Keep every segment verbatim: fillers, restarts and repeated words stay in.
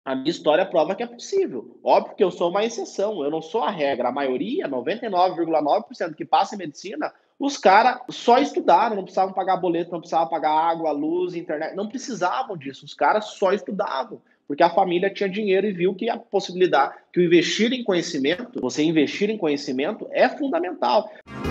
A minha história prova que é possível. Óbvio que eu sou uma exceção, eu não sou a regra. A maioria, noventa e nove vírgula nove por cento que passa em medicina, os caras só estudaram, não precisavam pagar boleto, não precisavam pagar água, luz, internet, não precisavam disso. Os caras só estudavam, porque a família tinha dinheiro e viu que a possibilidade, que o investir em conhecimento, você investir em conhecimento é fundamental.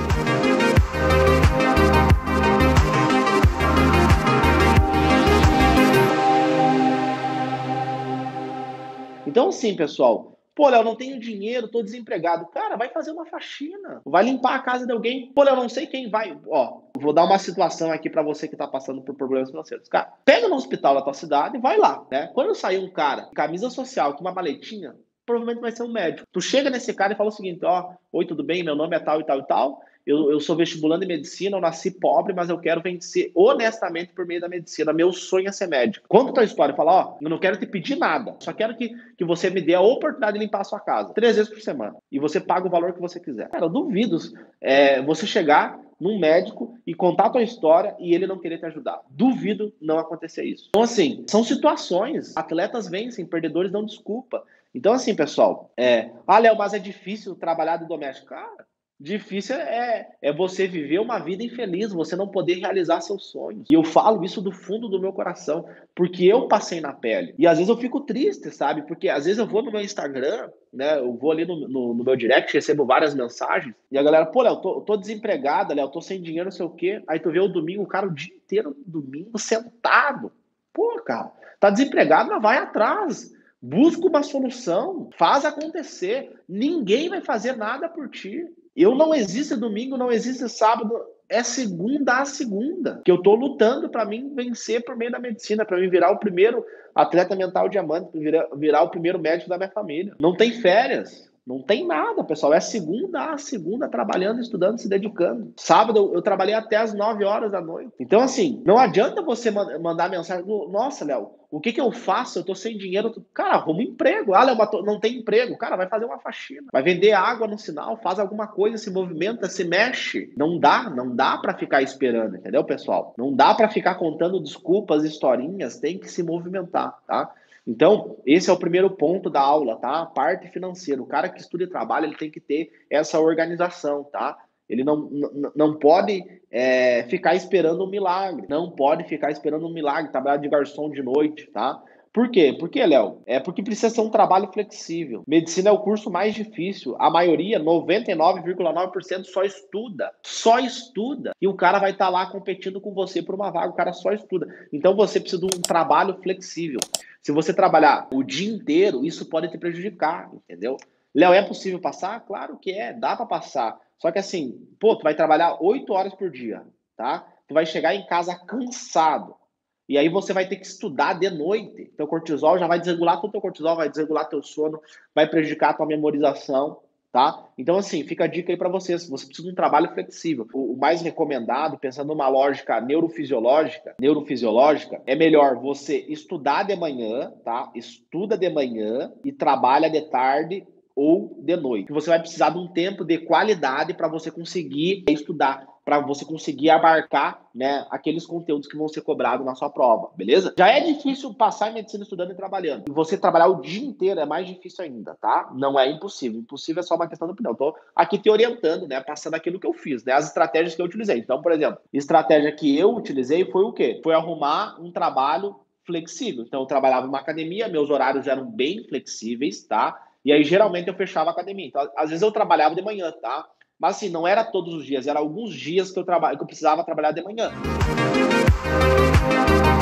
Então, assim, pessoal, pô, Léo, não tenho dinheiro, tô desempregado. Cara, vai fazer uma faxina, vai limpar a casa de alguém. Pô, Léo, não sei quem vai. Ó, vou dar uma situação aqui para você que tá passando por problemas financeiros. Cara, pega no hospital da tua cidade e vai lá, né? Quando sair um cara, camisa social, com uma maletinha, provavelmente vai ser um médico. Tu chega nesse cara e fala o seguinte, ó, oi, tudo bem? Meu nome é tal e tal e tal. Eu, eu sou vestibulando em medicina, eu nasci pobre, mas eu quero vencer honestamente por meio da medicina. Meu sonho é ser médico. Conta a tua história, fala, ó, eu não quero te pedir nada, só quero que, que você me dê a oportunidade de limpar a sua casa, três vezes por semana, e você paga o valor que você quiser. Cara, eu duvido é, você chegar num médico e contar a tua história e ele não querer te ajudar. Duvido não acontecer isso. Então, assim, são situações. Atletas vencem, perdedores não desculpa. Então, assim, pessoal, é, ah, Léo, mas é difícil trabalhar de doméstico. Cara, difícil é, é você viver uma vida infeliz, você não poder realizar seus sonhos. E eu falo isso do fundo do meu coração, porque eu passei na pele. E às vezes eu fico triste, sabe? Porque às vezes eu vou no meu Instagram, né? Eu vou ali no, no, no meu direct, recebo várias mensagens, e a galera, pô, Léo, tô, tô desempregada, Léo, tô sem dinheiro, não sei o quê. Aí tu vê o domingo, o cara o dia inteiro no domingo sentado. Pô, cara, tá desempregado, mas vai atrás. Busca uma solução, faz acontecer. Ninguém vai fazer nada por ti. Eu não existe domingo, não existe sábado, é segunda a segunda que eu tô lutando para mim vencer por meio da medicina, para mim virar o primeiro atleta mental diamante, para virar, virar o primeiro médico da minha família. Não tem férias. Não tem nada, pessoal. É segunda a segunda, trabalhando, estudando, se dedicando. Sábado eu, eu trabalhei até as nove horas da noite. Então, assim, não adianta você man mandar mensagem. Nossa, Léo, o que que eu faço? Eu tô sem dinheiro. Tô... Cara, arruma um emprego. Ah, Léo, não tem emprego. Cara, vai fazer uma faxina. Vai vender água no sinal, faz alguma coisa, se movimenta, se mexe. Não dá, não dá para ficar esperando, entendeu, pessoal? Não dá para ficar contando desculpas, historinhas. Tem que se movimentar, tá? Então, esse é o primeiro ponto da aula, tá? A parte financeira. O cara que estuda e trabalha, ele tem que ter essa organização, tá? Ele não, não, não pode é, ficar esperando um milagre. Não pode ficar esperando um milagre, trabalhar de garçom de noite, tá? Por quê? Por quê, Léo? É porque precisa ser um trabalho flexível. Medicina é o curso mais difícil. A maioria, noventa e nove vírgula nove por cento, só estuda. Só estuda. E o cara vai estar lá competindo com você por uma vaga. O cara só estuda. Então você precisa de um trabalho flexível. Se você trabalhar o dia inteiro, isso pode te prejudicar, entendeu? Léo, é possível passar? Claro que é, dá para passar. Só que assim, pô, tu vai trabalhar oito horas por dia, tá? Tu vai chegar em casa cansado. E aí você vai ter que estudar de noite. Teu cortisol já vai desregular todo o teu cortisol, vai desregular teu sono, vai prejudicar a tua memorização, tá? Então, assim, fica a dica aí para vocês. Você precisa de um trabalho flexível. O, o mais recomendado, pensando numa lógica neurofisiológica, neurofisiológica, é melhor você estudar de manhã, tá? Estuda de manhã e trabalha de tarde ou de noite. Você vai precisar de um tempo de qualidade para você conseguir estudar, para você conseguir abarcar, né, aqueles conteúdos que vão ser cobrados na sua prova, beleza? Já é difícil passar em medicina estudando e trabalhando. E você trabalhar o dia inteiro é mais difícil ainda, tá? Não é impossível. Impossível é só uma questão de opinião. Estou aqui te orientando, né, passando aquilo que eu fiz, né, as estratégias que eu utilizei. Então, por exemplo, estratégia que eu utilizei foi o quê? Foi arrumar um trabalho flexível. Então, eu trabalhava numa academia, meus horários eram bem flexíveis, tá? E aí, geralmente, eu fechava a academia. Então, às vezes eu trabalhava de manhã, tá? Mas, assim, não era todos os dias. Era alguns dias que eu, traba... que eu precisava trabalhar de manhã.